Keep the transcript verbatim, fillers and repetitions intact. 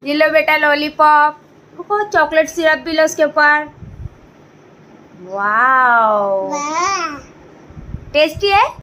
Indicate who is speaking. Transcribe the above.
Speaker 1: ये लो बेटा लॉलीपॉप, बहुत चॉकलेट सिरप भी लो उसके ऊपर। वाओ, टेस्टी है।